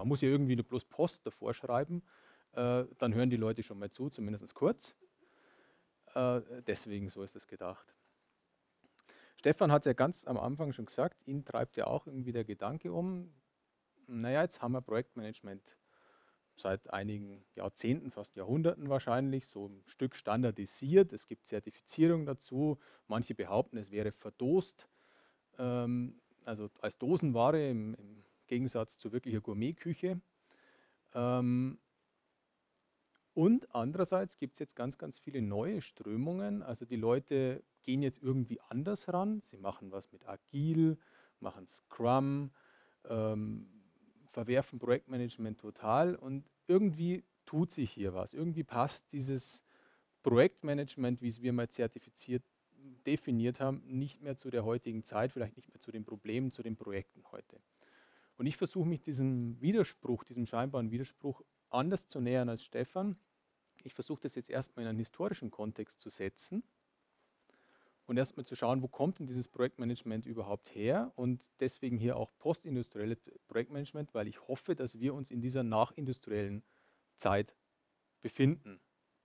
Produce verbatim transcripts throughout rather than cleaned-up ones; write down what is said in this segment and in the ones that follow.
Man muss ja irgendwie nur bloß Post davor schreiben, äh, dann hören die Leute schon mal zu, zumindest kurz. Äh, deswegen so ist es gedacht. Stefan hat es ja ganz am Anfang schon gesagt, ihn treibt ja auch irgendwie der Gedanke um, naja, jetzt haben wir Projektmanagement seit einigen Jahrzehnten, fast Jahrhunderten wahrscheinlich, so ein Stück standardisiert. Es gibt Zertifizierung dazu. Manche behaupten, es wäre verdost, ähm, also als Dosenware im, im Gegensatz zu wirklicher Gourmetküche. Ähm, und andererseits gibt es jetzt ganz, ganz viele neue Strömungen. Also die Leute gehen jetzt irgendwie anders ran. Sie machen was mit Agil, machen Scrum, ähm, verwerfen Projektmanagement total und irgendwie tut sich hier was. Irgendwie passt dieses Projektmanagement, wie es wir mal zertifiziert definiert haben, nicht mehr zu der heutigen Zeit, vielleicht nicht mehr zu den Problemen, zu den Projekten heute. Und ich versuche mich diesem Widerspruch, diesem scheinbaren Widerspruch anders zu nähern als Stefan. Ich versuche das jetzt erstmal in einen historischen Kontext zu setzen und erstmal zu schauen, wo kommt denn dieses Projektmanagement überhaupt her und deswegen hier auch postindustrielles Projektmanagement, weil ich hoffe, dass wir uns in dieser nachindustriellen Zeit befinden.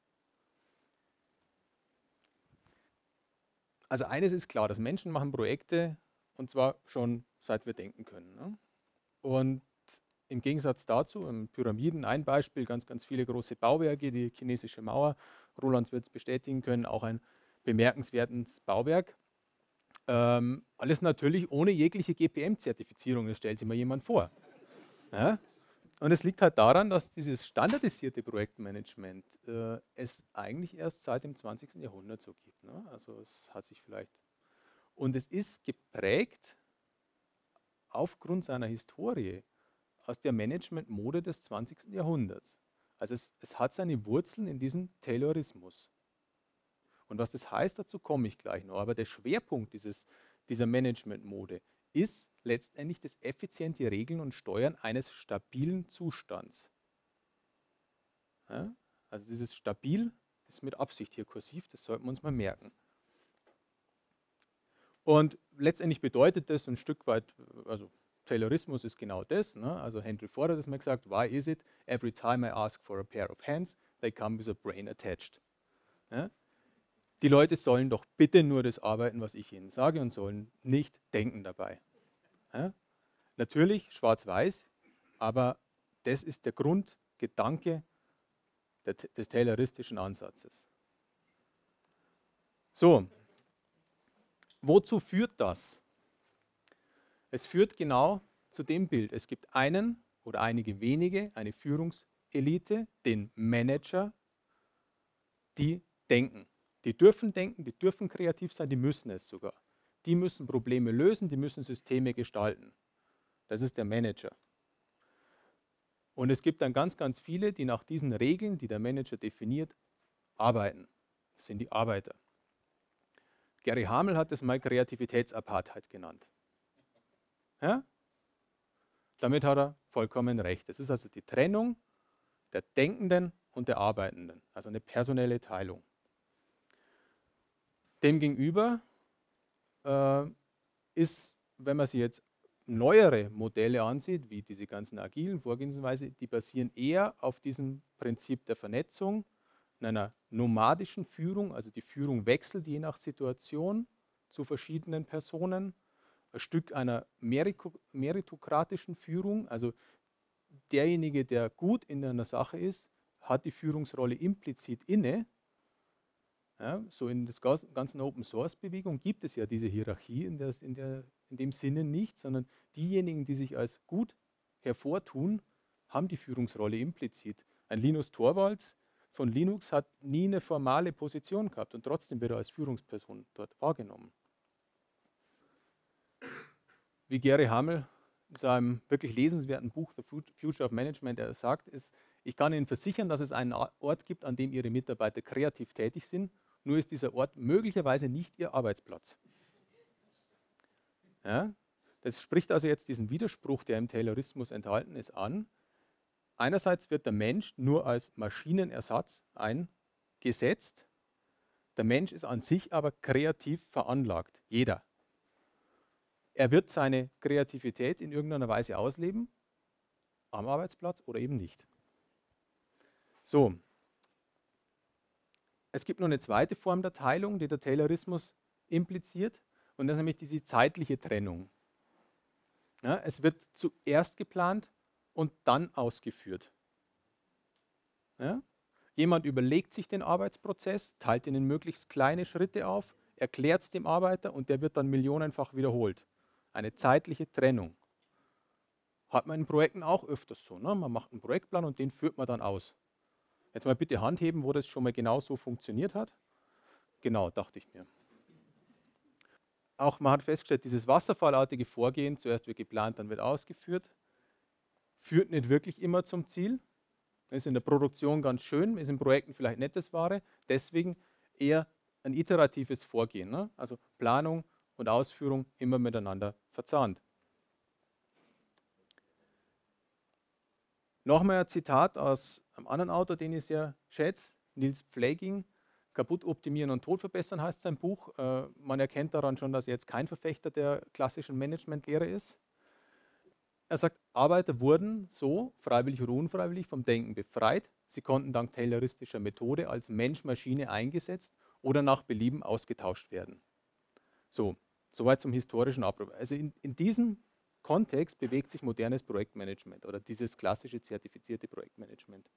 Also eines ist klar, dass Menschen machen Projekte und zwar schon seit wir denken können. Ne? Und im Gegensatz dazu, in Pyramiden ein Beispiel, ganz, ganz viele große Bauwerke, die chinesische Mauer, Roland wird es bestätigen können, auch ein bemerkenswertes Bauwerk. Ähm, alles natürlich ohne jegliche G P M-Zertifizierung, das stellt sich mal jemand vor. Ja? Und es liegt halt daran, dass dieses standardisierte Projektmanagement äh, es eigentlich erst seit dem zwanzigsten Jahrhundert so gibt. Ne? Also es hat sich vielleicht, und es ist geprägt aufgrund seiner Historie aus der Managementmode des zwanzigsten Jahrhunderts. Also es, es hat seine Wurzeln in diesem Taylorismus. Und was das heißt, dazu komme ich gleich noch. Aber der Schwerpunkt dieses, dieser Managementmode ist letztendlich das effiziente Regeln und Steuern eines stabilen Zustands. Ja? Also dieses stabil ist mit Absicht hier kursiv, das sollten wir uns mal merken. Und letztendlich bedeutet das ein Stück weit, also Taylorismus ist genau das. Ne? Also Henry Ford hat das mal gesagt, why is it every time I ask for a pair of hands, they come with a brain attached. Ja? Die Leute sollen doch bitte nur das arbeiten, was ich ihnen sage und sollen nicht denken dabei. Ja? Natürlich schwarz-weiß, aber das ist der Grundgedanke der, des tayloristischen Ansatzes. So, wozu führt das? Es führt genau zu dem Bild. Es gibt einen oder einige wenige, eine Führungselite, den Manager, die denken. Die dürfen denken, die dürfen kreativ sein, die müssen es sogar. Die müssen Probleme lösen, die müssen Systeme gestalten. Das ist der Manager. Und es gibt dann ganz, ganz viele, die nach diesen Regeln, die der Manager definiert, arbeiten. Das sind die Arbeiter. Gary Hamel hat das mal Kreativitätsapartheid genannt. Ja? Damit hat er vollkommen recht. Das ist also die Trennung der Denkenden und der Arbeitenden, also eine personelle Teilung. Demgegenüber äh, ist, wenn man sich jetzt neuere Modelle ansieht, wie diese ganzen agilen Vorgehensweise, die basieren eher auf diesem Prinzip der Vernetzung, in einer nomadischen Führung, also die Führung wechselt je nach Situation zu verschiedenen Personen, ein Stück einer meritokratischen Führung, also derjenige, der gut in einer Sache ist, hat die Führungsrolle implizit inne. Ja, so in der ganzen Open-Source-Bewegung gibt es ja diese Hierarchie in, der, in, der, in dem Sinne nicht, sondern diejenigen, die sich als gut hervortun, haben die Führungsrolle implizit. Ein Linus Torvalds von Linux hat nie eine formale Position gehabt und trotzdem wird er als Führungsperson dort wahrgenommen. Wie Gary Hamel in seinem wirklich lesenswerten Buch The Future of Management er sagt, ist, ich kann Ihnen versichern, dass es einen Ort gibt, an dem Ihre Mitarbeiter kreativ tätig sind, nur ist dieser Ort möglicherweise nicht Ihr Arbeitsplatz. Ja? Das spricht also jetzt diesen Widerspruch, der im Taylorismus enthalten ist, an. Einerseits wird der Mensch nur als Maschinenersatz eingesetzt. Der Mensch ist an sich aber kreativ veranlagt, jeder. Er wird seine Kreativität in irgendeiner Weise ausleben, am Arbeitsplatz oder eben nicht. So, es gibt noch eine zweite Form der Teilung, die der Taylorismus impliziert, und das ist nämlich diese zeitliche Trennung. Ja, es wird zuerst geplant und dann ausgeführt. Ja? Jemand überlegt sich den Arbeitsprozess, teilt ihn in möglichst kleine Schritte auf, erklärt es dem Arbeiter und der wird dann millionenfach wiederholt. Eine zeitliche Trennung. Hat man in Projekten auch öfters so. Ne? Man macht einen Projektplan und den führt man dann aus. Jetzt mal bitte Hand heben, wo das schon mal genau so funktioniert hat. Genau, dachte ich mir. Auch man hat festgestellt, dieses wasserfallartige Vorgehen, zuerst wird geplant, dann wird ausgeführt, führt nicht wirklich immer zum Ziel. Ist in der Produktion ganz schön, ist in Projekten vielleicht nettes Ware, deswegen eher ein iteratives Vorgehen. Ne? Also Planung und Ausführung immer miteinander verzahnt. Nochmal ein Zitat aus einem anderen Autor, den ich sehr schätze, Nils Pfleging. Kaputt optimieren und tot verbessern heißt sein Buch. Äh, man erkennt daran schon, dass er jetzt kein Verfechter der klassischen Managementlehre ist. Er sagt, Arbeiter wurden so, freiwillig oder unfreiwillig, vom Denken befreit. Sie konnten dank tayloristischer Methode als Mensch-Maschine eingesetzt oder nach Belieben ausgetauscht werden. So, soweit zum historischen Abriss. Also in, in diesem Kontext bewegt sich modernes Projektmanagement oder dieses klassische zertifizierte Projektmanagement.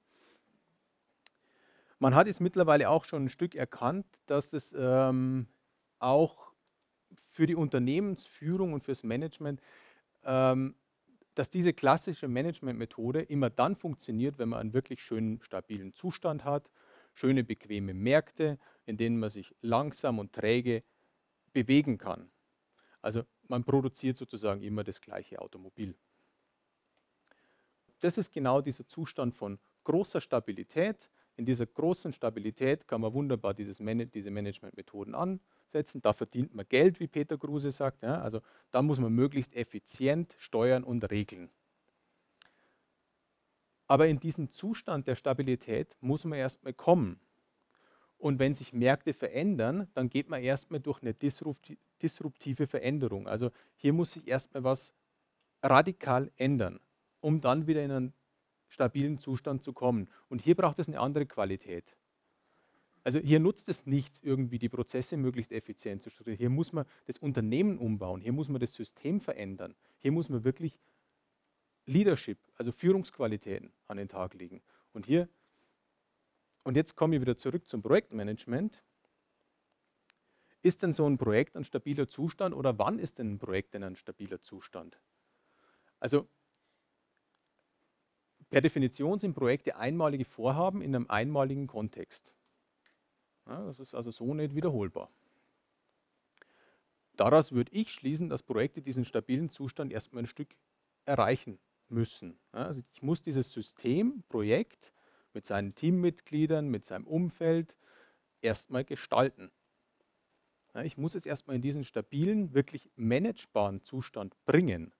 Man hat es mittlerweile auch schon ein Stück erkannt, dass es ähm, auch für die Unternehmensführung und fürs Management, ähm, dass diese klassische Managementmethode immer dann funktioniert, wenn man einen wirklich schönen, stabilen Zustand hat, schöne, bequeme Märkte, in denen man sich langsam und träge bewegen kann. Also man produziert sozusagen immer das gleiche Automobil. Das ist genau dieser Zustand von großer Stabilität. In dieser großen Stabilität kann man wunderbar dieses Man- diese Managementmethoden ansetzen. Da verdient man Geld, wie Peter Kruse sagt. Ja, also da muss man möglichst effizient steuern und regeln. Aber in diesen Zustand der Stabilität muss man erstmal kommen. Und wenn sich Märkte verändern, dann geht man erstmal durch eine disruptive Veränderung. Also hier muss sich erstmal was radikal ändern, um dann wieder in einen stabilen Zustand zu kommen. Und hier braucht es eine andere Qualität. Also hier nutzt es nichts, irgendwie die Prozesse möglichst effizient zu strukturieren. Hier muss man das Unternehmen umbauen, hier muss man das System verändern. Hier muss man wirklich Leadership, also Führungsqualitäten an den Tag legen. Und hier, und jetzt komme ich wieder zurück zum Projektmanagement. Ist denn so ein Projekt ein stabiler Zustand oder wann ist denn ein Projekt denn ein stabiler Zustand? Also per Definition sind Projekte einmalige Vorhaben in einem einmaligen Kontext. Ja, das ist also so nicht wiederholbar. Daraus würde ich schließen, dass Projekte diesen stabilen Zustand erstmal ein Stück erreichen müssen. Ja, also ich muss dieses System, Projekt mit seinen Teammitgliedern, mit seinem Umfeld erstmal gestalten. Ja, ich muss es erstmal in diesen stabilen, wirklich managebaren Zustand bringen.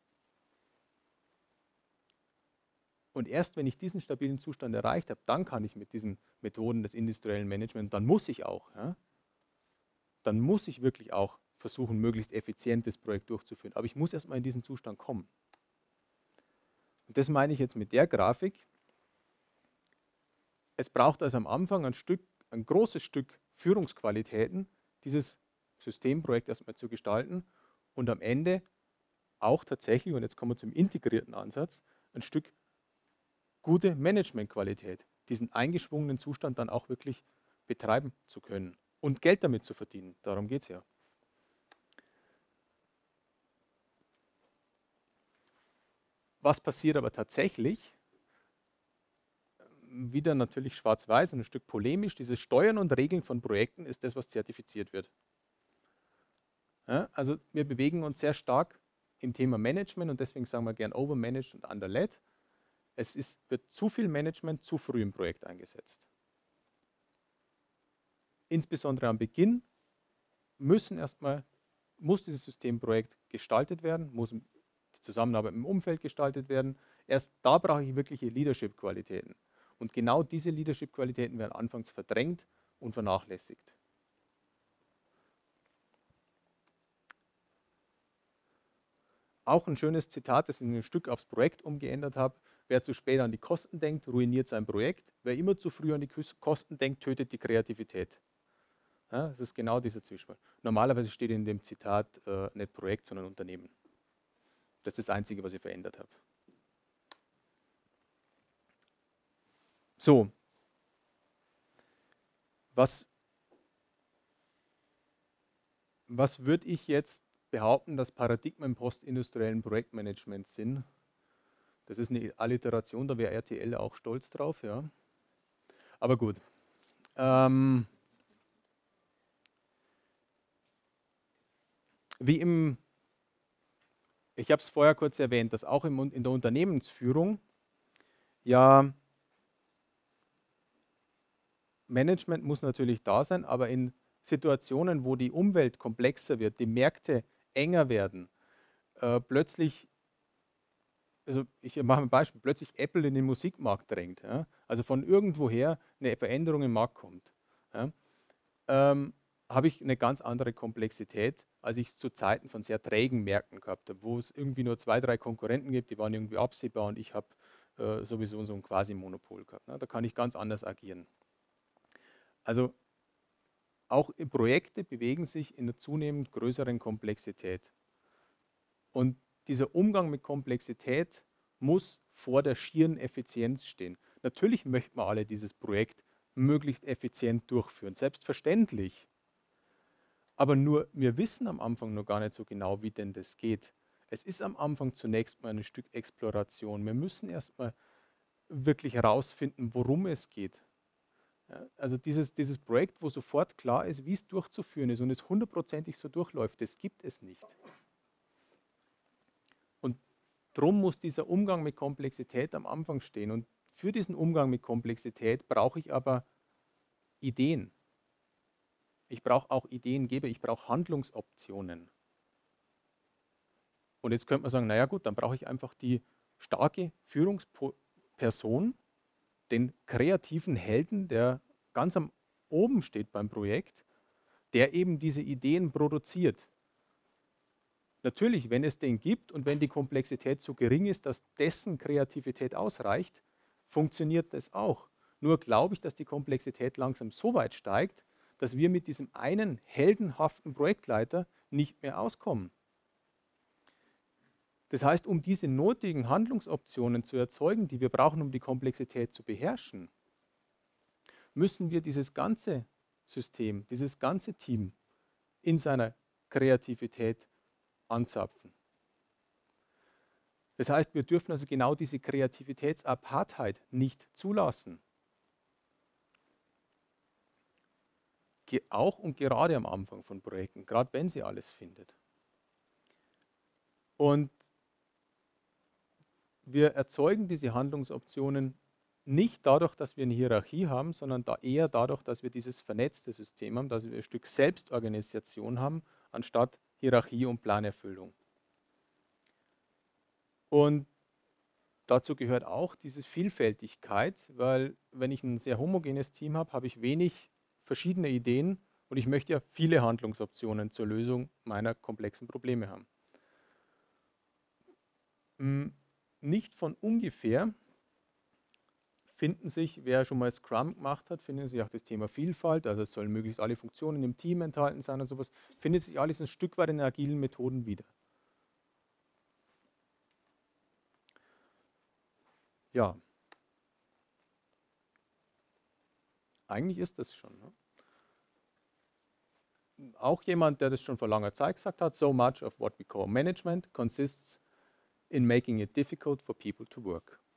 Und erst wenn ich diesen stabilen Zustand erreicht habe, dann kann ich mit diesen Methoden des industriellen Managements, dann muss ich auch, ja, dann muss ich wirklich auch versuchen, möglichst effizient das Projekt durchzuführen. Aber ich muss erstmal in diesen Zustand kommen. Und das meine ich jetzt mit der Grafik. Es braucht also am Anfang ein Stück, ein großes Stück Führungsqualitäten, dieses Systemprojekt erstmal zu gestalten und am Ende auch tatsächlich, und jetzt kommen wir zum integrierten Ansatz, ein Stück gute Managementqualität, diesen eingeschwungenen Zustand dann auch wirklich betreiben zu können und Geld damit zu verdienen. Darum geht es ja. Was passiert aber tatsächlich? Wieder natürlich schwarz-weiß und ein Stück polemisch. Dieses Steuern und Regeln von Projekten ist das, was zertifiziert wird. Ja, also wir bewegen uns sehr stark im Thema Management und deswegen sagen wir gern overmanaged und underled. Es ist, wird zu viel Management zu früh im Projekt eingesetzt. Insbesondere am Beginn müssen erstmal, muss dieses Systemprojekt gestaltet werden, muss die Zusammenarbeit im Umfeld gestaltet werden. Erst da brauche ich wirkliche Leadership-Qualitäten. Und genau diese Leadership-Qualitäten werden anfangs verdrängt und vernachlässigt. auch ein schönes Zitat, das ich ein Stück aufs Projekt umgeändert habe. Wer zu spät an die Kosten denkt, ruiniert sein Projekt. Wer immer zu früh an die Kosten denkt, tötet die Kreativität. Ja, das ist genau dieser Zwiespalt. Normalerweise steht in dem Zitat äh, nicht Projekt, sondern Unternehmen. Das ist das Einzige, was ich verändert habe. So, was, was würde ich jetzt behaupten, dass Paradigmen im postindustriellen Projektmanagement sind? Das ist eine Alliteration, da wäre R T L auch stolz drauf, ja. Aber gut. Ähm, wie im, ich habe es vorher kurz erwähnt, dass auch im, in der Unternehmensführung ja Management muss natürlich da sein, aber in Situationen, wo die Umwelt komplexer wird, die Märkte enger werden, äh, plötzlich, also ich mache ein Beispiel, plötzlich Apple in den Musikmarkt drängt, ja, also von irgendwoher eine Veränderung im Markt kommt, ja, ähm, habe ich eine ganz andere Komplexität, als ich es zu Zeiten von sehr trägen Märkten gehabt habe, wo es irgendwie nur zwei, drei Konkurrenten gibt, die waren irgendwie absehbar und ich habe äh, sowieso so ein Quasi-Monopol gehabt. Ne? Da kann ich ganz anders agieren. Also auch Projekte bewegen sich in einer zunehmend größeren Komplexität. Und dieser Umgang mit Komplexität muss vor der schieren Effizienz stehen. Natürlich möchten wir alle dieses Projekt möglichst effizient durchführen, selbstverständlich. Aber nur, wir wissen am Anfang noch gar nicht so genau, wie denn das geht. Es ist am Anfang zunächst mal ein Stück Exploration. Wir müssen erstmal wirklich herausfinden, worum es geht. Ja, also dieses, dieses Projekt, wo sofort klar ist, wie es durchzuführen ist und es hundertprozentig so durchläuft, das gibt es nicht. Und darum muss dieser Umgang mit Komplexität am Anfang stehen. Und für diesen Umgang mit Komplexität brauche ich aber Ideen. Ich brauche auch Ideengeber, ich brauche Handlungsoptionen. Und jetzt könnte man sagen, naja gut, dann brauche ich einfach die starke Führungsperson, den kreativen Helden, der ganz am oben steht beim Projekt, der eben diese Ideen produziert. Natürlich, wenn es den gibt und wenn die Komplexität so gering ist, dass dessen Kreativität ausreicht, funktioniert das auch. Nur glaube ich, dass die Komplexität langsam so weit steigt, dass wir mit diesem einen heldenhaften Projektleiter nicht mehr auskommen. Das heißt, um diese nötigen Handlungsoptionen zu erzeugen, die wir brauchen, um die Komplexität zu beherrschen, müssen wir dieses ganze System, dieses ganze Team in seiner Kreativität anzapfen. Das heißt, wir dürfen also genau diese Kreativitätsapartheit nicht zulassen. Auch und gerade am Anfang von Projekten, gerade wenn sie alles findet. Und wir erzeugen diese Handlungsoptionen nicht dadurch, dass wir eine Hierarchie haben, sondern da eher dadurch, dass wir dieses vernetzte System haben, dass wir ein Stück Selbstorganisation haben, anstatt Hierarchie und Planerfüllung. Und dazu gehört auch diese Vielfältigkeit, weil wenn ich ein sehr homogenes Team habe, habe ich wenig verschiedene Ideen und ich möchte ja viele Handlungsoptionen zur Lösung meiner komplexen Probleme haben. Nicht von ungefähr finden sich, wer schon mal Scrum gemacht hat, finden sich auch das Thema Vielfalt, also es sollen möglichst alle Funktionen im Team enthalten sein und sowas, findet sich alles ein Stück weit in agilen Methoden wieder. Ja, eigentlich ist das schon. Ne? Auch jemand, der das schon vor langer Zeit gesagt hat, so much of what we call management consists in making it difficult for people to work.